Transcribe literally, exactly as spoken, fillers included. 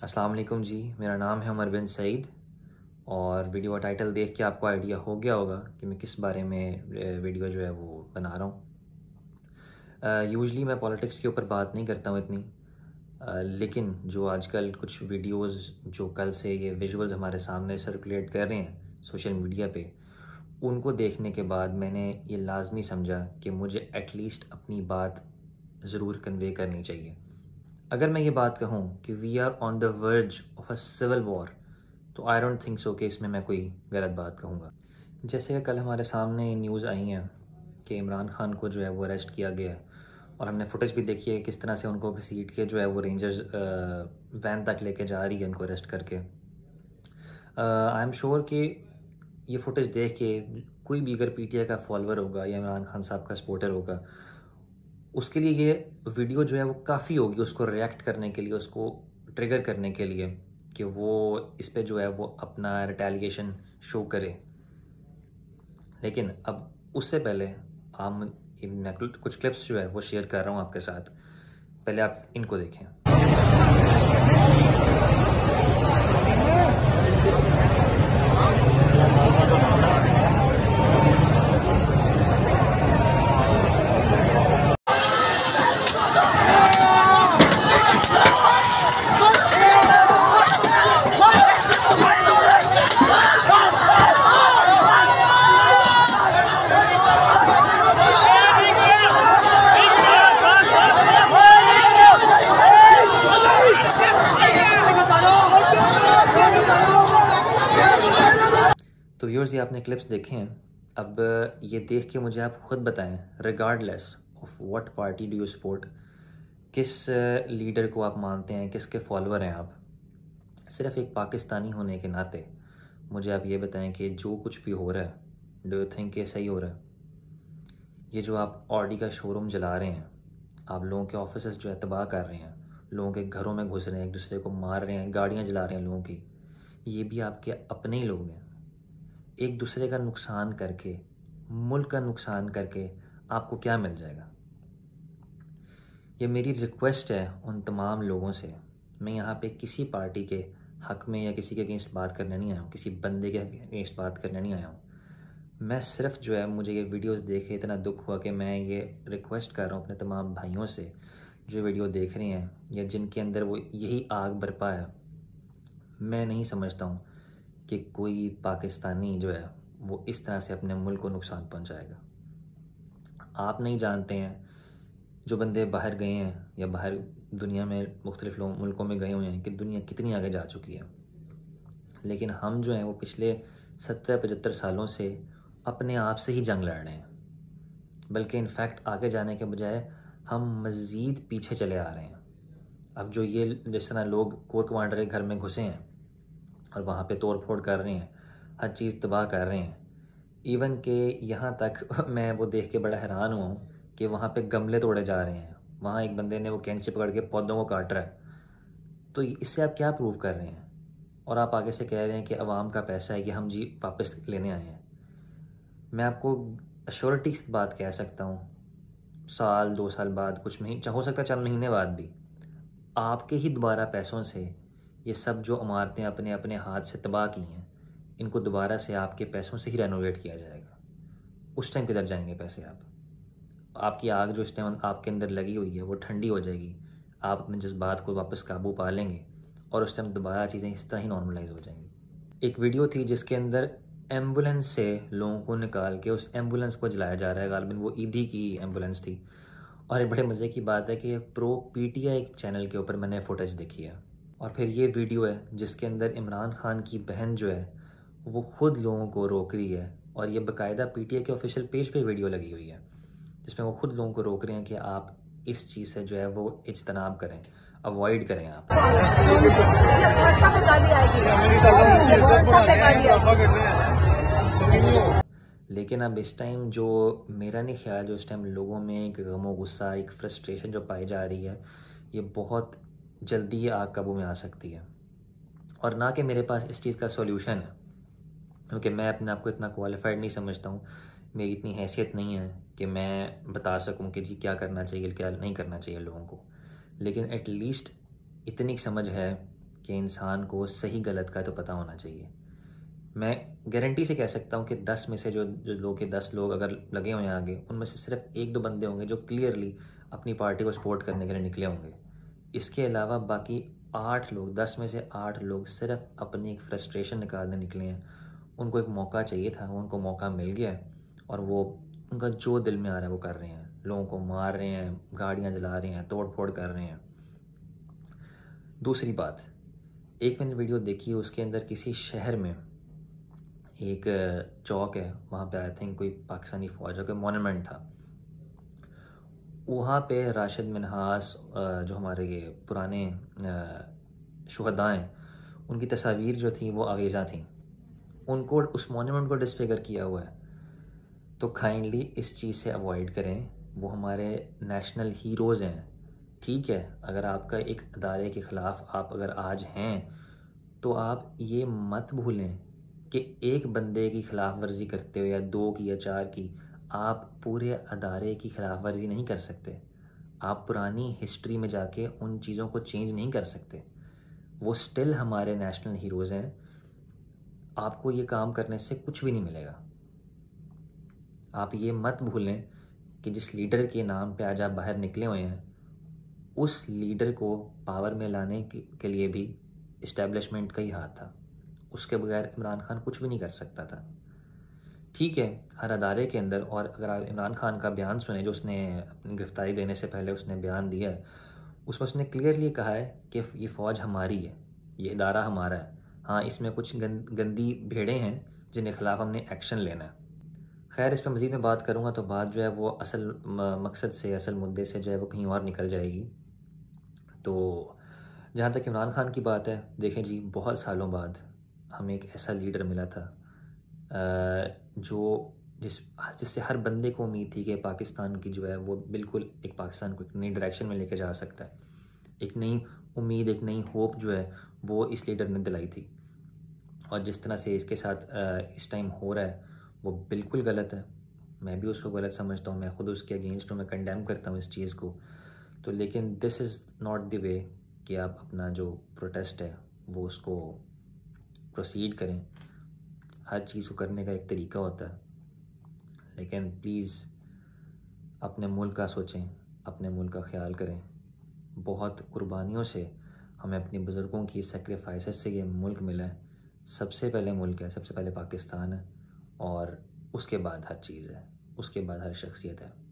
अस्सलाम वालेकुम जी, मेरा नाम है उमर बिन सईद और वीडियो का टाइटल देख के आपको आइडिया हो गया होगा कि मैं किस बारे में वीडियो जो है वो बना रहा हूँ। यूजुअली मैं पॉलिटिक्स के ऊपर बात नहीं करता हूँ इतनी, uh, लेकिन जो आजकल कुछ वीडियोस जो कल से ये विजुअल्स हमारे सामने सर्कुलेट कर रहे हैं सोशल मीडिया पे, उनको देखने के बाद मैंने ये लाजमी समझा कि मुझे एटलीस्ट अपनी बात ज़रूर कन्वे करनी चाहिए। अगर मैं ये बात कहूँ कि we are on the verge of a civil war, तो आई डोंट थिंक सो कि इसमें मैं कोई गलत बात कहूँगा। जैसे कि कल हमारे सामने न्यूज़ आई हैं कि इमरान खान को जो है वो अरेस्ट किया गया है और हमने फुटेज भी देखी है किस तरह से उनको घसीट के जो है वो रेंजर्स वैन तक लेके जा रही है उनको अरेस्ट करके। आई एम श्योर कि ये फुटेज देख के कोई भी अगर पीटीआई का फॉलोअर होगा या इमरान खान साहब का सपोर्टर होगा, उसके लिए ये वीडियो जो है वो काफ़ी होगी उसको रिएक्ट करने के लिए, उसको ट्रिगर करने के लिए कि वो इस पे जो है वो अपना रिटेलिएशन शो करे। लेकिन अब उससे पहले हम मैं कुछ क्लिप्स जो है वो शेयर कर रहा हूँ आपके साथ, पहले आप इनको देखें। तो व्यूअर्स, ये आपने क्लिप्स देखे हैं। अब ये देख के मुझे आप खुद बताएं, regardless of what party do you support, किस लीडर को आप मानते हैं, किसके फॉलोअर हैं आप, सिर्फ एक पाकिस्तानी होने के नाते मुझे आप ये बताएं कि जो कुछ भी हो रहा है, डू यू थिंक ये सही हो रहा है? ये जो आप ऑडी का शोरूम जला रहे हैं, आप लोगों के ऑफिस जो है तबाह कर रहे हैं, लोगों के घरों में घुस रहे हैं, एक दूसरे को मार रहे हैं, गाड़ियाँ जला रहे हैं लोगों की, ये भी आपके अपने ही लोग हैं। एक दूसरे का नुकसान करके, मुल्क का नुकसान करके आपको क्या मिल जाएगा? ये मेरी रिक्वेस्ट है उन तमाम लोगों से। मैं यहाँ पे किसी पार्टी के हक में या किसी के अगेंस्ट बात करने नहीं आया हूँ, किसी बंदे के अगेंस्ट बात करने नहीं आया हूँ। मैं सिर्फ जो है, मुझे ये वीडियोस देखे इतना दुख हुआ कि मैं ये रिक्वेस्ट कर रहा हूँ अपने तमाम भाइयों से जो वीडियो देख रहे हैं या जिनके अंदर वो यही आग बरपा है। मैं नहीं समझता हूँ कि कोई पाकिस्तानी जो है वो इस तरह से अपने मुल्क को नुकसान पहुंचाएगा। आप नहीं जानते हैं, जो बंदे बाहर गए हैं या बाहर दुनिया में मुख्तलिफ मुल्कों में गए हुए हैं, कि दुनिया कितनी आगे जा चुकी है। लेकिन हम जो हैं वो पिछले सत्तर पचहत्तर सालों से अपने आप से ही जंग लड़ रहे हैं, बल्कि इनफैक्ट आगे जाने के बजाय हम मज़ीद पीछे चले आ रहे हैं। अब जो ये जिस तरह लोग कोर कमांडर के घर में घुसे हैं और वहाँ पे तोड़ फोड़ कर रहे हैं, हर चीज़ तबाह कर रहे हैं, इवन के यहाँ तक मैं वो देख के बड़ा हैरान हुआ हूँ कि वहाँ पे गमले तोड़े जा रहे हैं। वहाँ एक बंदे ने वो कैंची पकड़ के पौधों को काट रहा है। तो इससे आप क्या प्रूव कर रहे हैं? और आप आगे से कह रहे हैं कि अवाम का पैसा है कि हम जी वापस लेने आए हैं। मैं आपको अश्योरिटी से बात कह सकता हूँ, साल दो साल बाद, कुछ महीने, हो सकता है चंद महीने बाद भी, आपके ही दोबारा पैसों से ये सब जो इमारतें अपने अपने हाथ से तबाह की हैं, इनको दोबारा से आपके पैसों से ही रेनोवेट किया जाएगा। उस टाइम किधर जाएंगे पैसे? आप आपकी आग जो इस टाइम आपके अंदर लगी हुई है वो ठंडी हो जाएगी, आप अपने जज्बात को वापस काबू पा लेंगे और उस टाइम दोबारा चीज़ें इस तरह ही नॉर्मलाइज हो जाएंगी। एक वीडियो थी जिसके अंदर एम्बुलेंस से लोगों को निकाल के उस एम्बुलेंस को जलाया जा रहा है, गालिबन वो ईदी की एम्बुलेंस थी। और एक बड़े मज़े की बात है कि प्रो पीटीआई चैनल के ऊपर मैंने फुटेज देखी है। और फिर ये वीडियो है जिसके अंदर इमरान खान की बहन जो है वो खुद लोगों को रोक रही है, और ये बाकायदा पीटीआई के ऑफिशियल पेज पे वीडियो लगी हुई है जिसमें वो खुद लोगों को रोक रहे हैं कि आप इस चीज़ से जो है वो इज्तनाब करें, अवॉइड करें आप। लेकिन अब इस टाइम जो मेरा नहीं ख्याल, जो इस टाइम लोगों में एक गमो गुस्सा, एक फ्रस्ट्रेशन जो पाई जा रही है, ये बहुत जल्दी ये आग काबू में आ सकती है। और ना कि मेरे पास इस चीज़ का सॉल्यूशन है, क्योंकि मैं अपने आप को इतना क्वालिफाइड नहीं समझता हूँ, मेरी इतनी हैसियत नहीं है कि मैं बता सकूं कि जी क्या करना चाहिए क्या नहीं करना चाहिए लोगों को। लेकिन एटलीस्ट इतनी समझ है कि इंसान को सही गलत का तो पता होना चाहिए। मैं गारंटी से कह सकता हूँ कि दस में से जो जो लोग के दस लोग अगर लगे हुए हैं आगे, उनमें से सिर्फ एक दो बंदे होंगे जो क्लियरली अपनी पार्टी को सपोर्ट करने के लिए निकले होंगे। इसके अलावा बाकी आठ लोग, दस में से आठ लोग सिर्फ अपनी एक फ्रस्ट्रेशन निकालने निकले हैं। उनको एक मौका चाहिए था, उनको मौका मिल गया है और वो उनका जो दिल में आ रहा है वो कर रहे हैं। लोगों को मार रहे हैं, गाड़ियाँ जला रहे हैं, तोड़ फोड़ कर रहे हैं। दूसरी बात, एक मैंने वीडियो देखी, उसके अंदर किसी शहर में एक चौक है, वहाँ पे आई थिंक कोई पाकिस्तानी फ़ौज का मोनूमेंट था। वहाँ पे राशिद मिन्हास जो हमारे ये पुराने शुहदा हैं, उनकी तस्वीर जो थी वो आवेज़ा थी, उनको उस मोनूमेंट को डिसफिगर किया हुआ है। तो काइंडली इस चीज़ से अवॉइड करें। वो हमारे नेशनल हीरोज़ हैं। ठीक है, अगर आपका एक अदारे के ख़िलाफ़ आप अगर आज हैं, तो आप ये मत भूलें कि एक बंदे की खिलाफ वर्जी करते हो या दो की या चार की, आप पूरे अदारे की खिलाफ वर्जी नहीं कर सकते। आप पुरानी हिस्ट्री में जाके उन चीज़ों को चेंज नहीं कर सकते। वो स्टिल हमारे नेशनल हीरोज़ हैं। आपको ये काम करने से कुछ भी नहीं मिलेगा। आप ये मत भूलें कि जिस लीडर के नाम पे आज आप बाहर निकले हुए हैं, उस लीडर को पावर में लाने के लिए भी इस्टेब्लिशमेंट का ही हाथ था। उसके बगैर इमरान खान कुछ भी नहीं कर सकता था। ठीक है, हर अदारे के अंदर, और अगर आप इमरान खान का बयान सुने जो उसने अपनी गिरफ्तारी देने से पहले उसने बयान दिया है, उसमें उसने क्लियरली कहा है कि ये फ़ौज हमारी है, ये इदारा हमारा है। हाँ, इसमें कुछ गंद, गंदी भेड़ें हैं जिनके ख़िलाफ़ हमने एक्शन लेना है। खैर, इस पर मज़ीद मैं बात करूँगा तो बात जो है वो असल मकसद से, असल मुद्दे से जो है वो कहीं और निकल जाएगी। तो जहाँ तक इमरान खान की बात है, देखें जी, बहुत सालों बाद हमें एक ऐसा लीडर मिला था जो जिस जिससे हर बंदे को उम्मीद थी कि पाकिस्तान की जो है वो बिल्कुल एक पाकिस्तान को एक नई डायरेक्शन में लेके जा सकता है। एक नई उम्मीद, एक नई होप जो है वो इस लीडर ने दिलाई थी। और जिस तरह से इसके साथ इस टाइम हो रहा है वो बिल्कुल गलत है। मैं भी उसको गलत समझता हूँ, मैं ख़ुद उसके अगेंस्ट हूँ, मैं कंडेम करता हूँ इस चीज़ को। तो लेकिन this is not the way कि आप अपना जो प्रोटेस्ट है वो उसको प्रोसीड करें। हर चीज़ को करने का एक तरीका होता है, लेकिन प्लीज़ अपने मुल्क का सोचें, अपने मुल्क का ख्याल करें। बहुत कुर्बानियों से हमें अपने बुज़ुर्गों की सेक्रीफाइसेस से ये मुल्क मिला है। सबसे पहले मुल्क है, सबसे पहले पाकिस्तान है, और उसके बाद हर चीज़ है, उसके बाद हर शख्सियत है।